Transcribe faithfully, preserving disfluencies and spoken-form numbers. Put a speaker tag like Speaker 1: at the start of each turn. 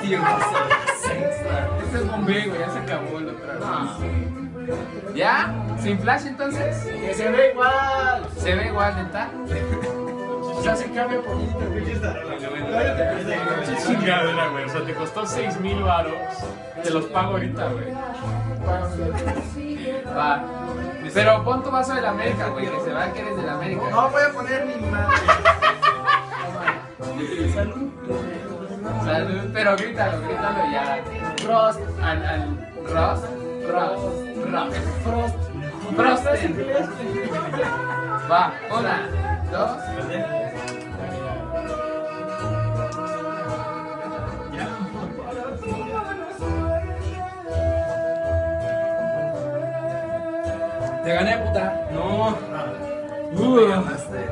Speaker 1: Sí, yo no sé.
Speaker 2: Este es Bombay, güey, ya se acabó la otra vez.
Speaker 1: No.
Speaker 2: ¿Ya? ¿Sin flash entonces?
Speaker 1: Que se ve igual.
Speaker 2: ¿Se ve igual, neta?
Speaker 1: O sea, se cambia poquito.
Speaker 2: Qué chingadera, güey. O sea, te costó seis mil varos. Te los pago ahorita, güey. Va. Pero pon tu vaso de la América, güey, que se vea que eres de la América.
Speaker 1: No voy a poner mi madre.
Speaker 2: Salud. Salud, pero grítalo, grítalo ya. Frost, al, al, Frost, Frost, Frost, Frost, Frosten. Va, una, dos.
Speaker 1: Te gané, puta.
Speaker 3: No.
Speaker 1: Me ganaste.